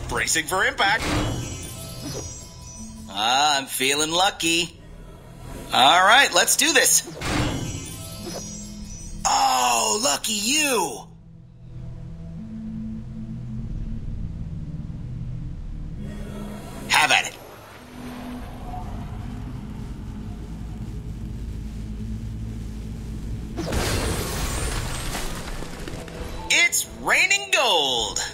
Bracing for impact. I'm feeling lucky. All right, let's do this. Oh, lucky you. Have at it. It's raining gold.